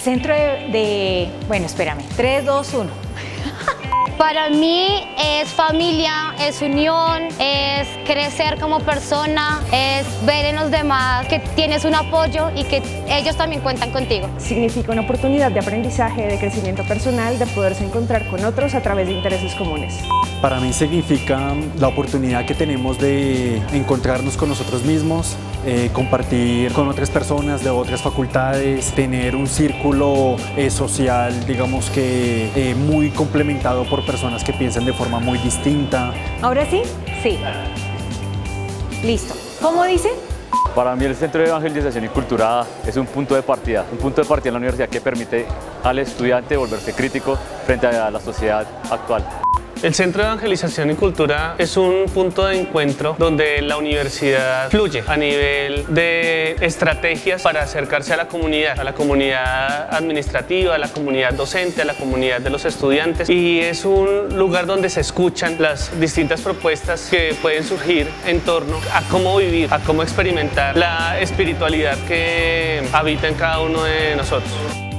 centro bueno, espérame, 3, 2, 1. Para mí es familia, es unión, es crecer como persona, es ver en los demás que tienes un apoyo y que ellos también cuentan contigo. Significa una oportunidad de aprendizaje, de crecimiento personal, de poderse encontrar con otros a través de intereses comunes. Para mí significa la oportunidad que tenemos de encontrarnos con nosotros mismos, compartir con otras personas de otras facultades, tener un círculo social, digamos que muy complementado por personas que piensan de forma muy distinta. ¿Ahora sí? Sí. Listo. ¿Cómo dice? Para mí el Centro de Evangelización y Cultura es un punto de partida en la universidad que permite al estudiante volverse crítico frente a la sociedad actual. El Centro de Evangelización y Cultura es un punto de encuentro donde la universidad fluye a nivel de estrategias para acercarse a la comunidad administrativa, a la comunidad docente, a la comunidad de los estudiantes, y es un lugar donde se escuchan las distintas propuestas que pueden surgir en torno a cómo vivir, a cómo experimentar la espiritualidad que habita en cada uno de nosotros.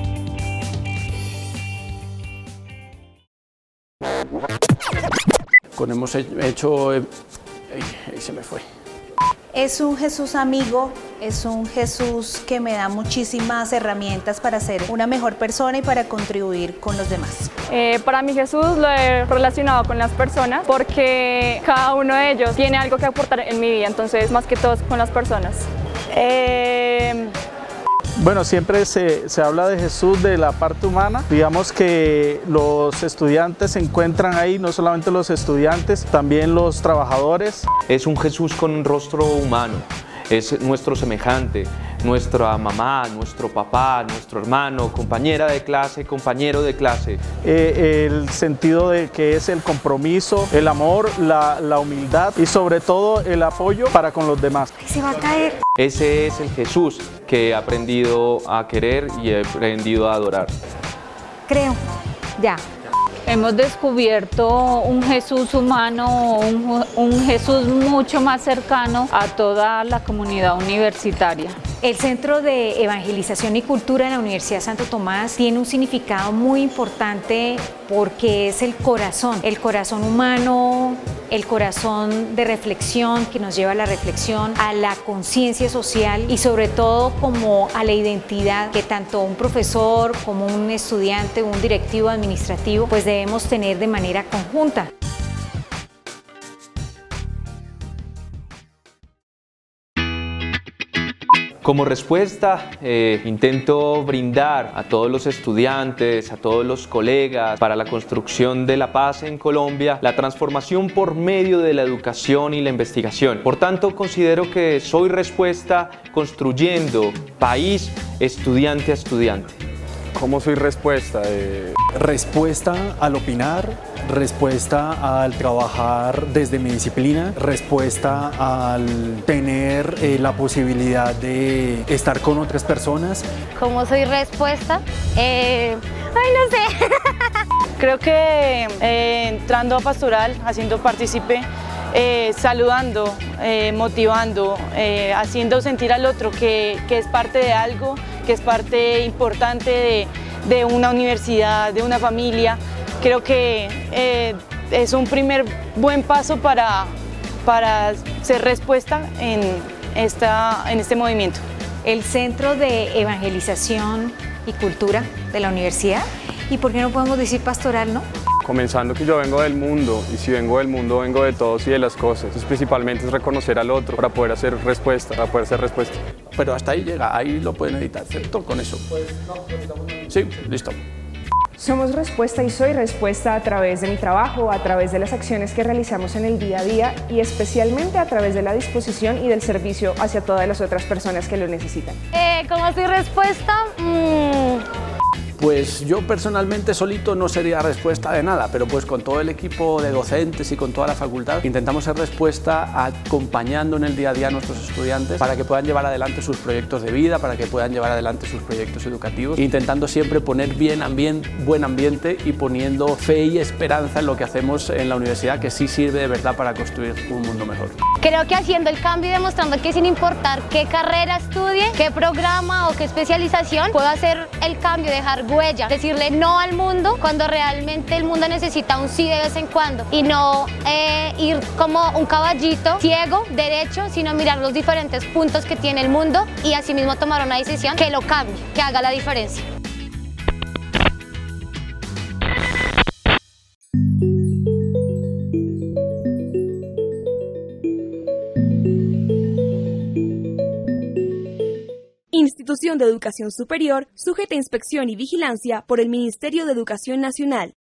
Hemos hecho... Ahí se me fue. Es un Jesús amigo, es un Jesús que me da muchísimas herramientas para ser una mejor persona y para contribuir con los demás. Para mí Jesús lo he relacionado con las personas porque cada uno de ellos tiene algo que aportar en mi vida, entonces más que todo con las personas. Bueno, siempre se habla de Jesús, de la parte humana. Digamos que los estudiantes se encuentran ahí, no solamente los estudiantes, también los trabajadores. Es un Jesús con un rostro humano, es nuestro semejante, nuestra mamá, nuestro papá, nuestro hermano, compañera de clase, compañero de clase. El sentido de que es el compromiso, el amor, la humildad y sobre todo el apoyo para con los demás. Se va a caer. Ese es el Jesús que he aprendido a querer y he aprendido a adorar. Creo. Ya. Hemos descubierto un Jesús humano, un Jesús mucho más cercano a toda la comunidad universitaria. El Centro de Evangelización y Cultura de la Universidad Santo Tomás tiene un significado muy importante porque es el corazón humano, el corazón de reflexión que nos lleva a la reflexión, a la conciencia social y sobre todo como a la identidad que tanto un profesor como un estudiante, un directivo administrativo, pues debemos tener de manera conjunta. Como respuesta, intento brindar a todos los estudiantes, a todos los colegas, para la construcción de la paz en Colombia, la transformación por medio de la educación y la investigación. Por tanto, considero que soy respuesta construyendo país estudiante a estudiante. ¿Cómo soy respuesta? Respuesta al opinar, respuesta al trabajar desde mi disciplina, respuesta al tener la posibilidad de estar con otras personas. ¿Cómo soy respuesta? Ay, no sé. Creo que entrando a Pastoral, haciendo partícipe, saludando, motivando, haciendo sentir al otro que es parte de algo, que es parte importante de una universidad, de una familia. Creo que es un primer buen paso para ser respuesta en este movimiento. El Centro de Evangelización y Cultura de la universidad, ¿y por qué no podemos decir Pastoral, no? Comenzando que yo vengo del mundo, y si vengo del mundo, vengo de todos y de las cosas. Entonces, principalmente es reconocer al otro para poder hacer respuesta, Pero hasta ahí llega, ahí lo pueden editar, ¿cierto? Con eso. Sí, listo. Somos respuesta y soy respuesta a través de mi trabajo, a través de las acciones que realizamos en el día a día y especialmente a través de la disposición y del servicio hacia todas las otras personas que lo necesitan. ¿Cómo soy respuesta? Pues yo personalmente solito no sería respuesta de nada, pero pues con todo el equipo de docentes y con toda la facultad intentamos ser respuesta acompañando en el día a día a nuestros estudiantes para que puedan llevar adelante sus proyectos de vida, para que puedan llevar adelante sus proyectos educativos, intentando siempre poner buen ambiente y poniendo fe y esperanza en lo que hacemos en la universidad, que sí sirve de verdad para construir un mundo mejor. Creo que haciendo el cambio y demostrando que sin importar qué carrera estudie, qué programa o qué especialización, puedo hacer el cambio, dejar huella, decirle no al mundo cuando realmente el mundo necesita un sí de vez en cuando y no ir como un caballito ciego, derecho, sino mirar los diferentes puntos que tiene el mundo y asimismo tomar una decisión que lo cambie, que haga la diferencia. Institución de Educación Superior, sujeta a inspección y vigilancia por el Ministerio de Educación Nacional.